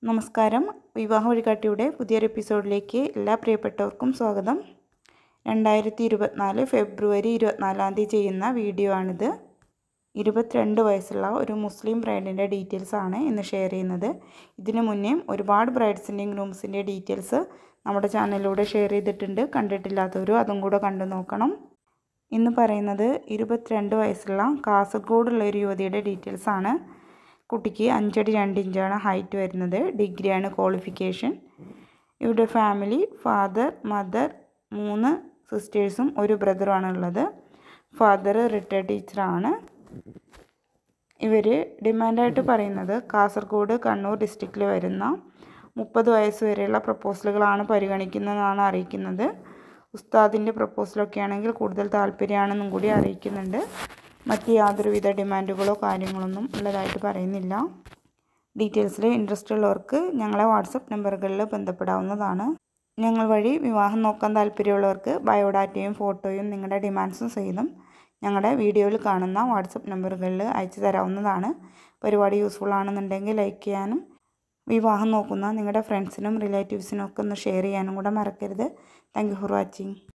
നമസ്കാരം. വിവാഹ വഴികാട്ടിയുടെ പുതിയൊരു എപ്പിസോഡിലേക്ക് എല്ലാ പ്രിയപ്പെട്ടവർക്കും സ്വാഗതം. 2024 ഫെബ്രുവരി 24 ചെയ്യുന്ന വീഡിയോ ആണിത്. 22 വയസ്സുള്ള ഒരു മുസ്ലിം ബ്രൈഡിൻ്റെ ഡീറ്റെയിൽസ് ആണ് ഇന്ന് ഷെയർ ചെയ്യുന്നത്. ഇതിനു മുന്നേ ഒരുപാട് ബ്രൈഡ്സിൻ്റെയും ഗ്രൂംസിൻ്റെയും ഡീറ്റെയിൽസ് നമ്മുടെ ചാനലിലൂടെ ഷെയർ ചെയ്തിട്ടുണ്ട്. കണ്ടിട്ടില്ലാത്തവരും അതും കൂടെ കണ്ടു നോക്കണം. ഇന്ന് പറയുന്നത് 22 വയസ്സുള്ള കാസർഗോഡുള്ള ഒരു യുവതിയുടെ ഡീറ്റെയിൽസ് ആണ്. കുട്ടിക്ക് 5 അടി 2 ഇഞ്ചാണ് ഹൈറ്റ് വരുന്നത്. ഡിഗ്രിയാണ് ക്വാളിഫിക്കേഷൻ. ഇവരുടെ ഫാമിലി ഫാദർ, മദർ, 3 സിസ്റ്റേഴ്സും ഒരു ബ്രദറുമാണ് ഉള്ളത്. ഫാദർ റിട്ടയർഡ് ടീച്ചറാണ്. ഇവർ ഡിമാൻഡായിട്ട് പറയുന്നത് കാസർഗോഡ്, കണ്ണൂർ ഡിസ്ട്രിക്റ്റിൽ വരുന്ന 30 വയസ്സ് വരെയുള്ള പ്രപ്പോസലുകളാണ് പരിഗണിക്കുന്നതെന്നാണ് അറിയിക്കുന്നത്. ഉസ്താദിൻ്റെ പ്രപ്പോസലൊക്കെ ആണെങ്കിൽ കൂടുതൽ താല്പര്യമാണെന്നും കൂടി അറിയിക്കുന്നുണ്ട്. മറ്റ് യാതൊരുവിധ ഡിമാൻഡുകളോ കാര്യങ്ങളൊന്നും ഉള്ളതായിട്ട് പറയുന്നില്ല. ഡീറ്റെയിൽസിൽ ഇൻട്രസ്റ്റ് ഉള്ളവർക്ക് ഞങ്ങളെ വാട്സപ്പ് നമ്പറുകളിൽ ബന്ധപ്പെടാവുന്നതാണ്. ഞങ്ങൾ വഴി വിവാഹം നോക്കാൻ താല്പര്യമുള്ളവർക്ക് ബയോഡാറ്റയും ഫോട്ടോയും നിങ്ങളുടെ ഡിമാൻഡ്സും സഹിതം ഞങ്ങളുടെ വീഡിയോയിൽ കാണുന്ന വാട്സപ്പ് നമ്പറുകളിൽ അയച്ചു തരാവുന്നതാണ്. പരിപാടി യൂസ്ഫുൾ ആണെന്നുണ്ടെങ്കിൽ ലൈക്ക് ചെയ്യാനും വിവാഹം നോക്കുന്ന നിങ്ങളുടെ ഫ്രണ്ട്സിനും റിലേറ്റീവ്സിനും ഒക്കെ ഒന്ന് ഷെയർ ചെയ്യാനും കൂടെ മറക്കരുത്. Thank you for watching.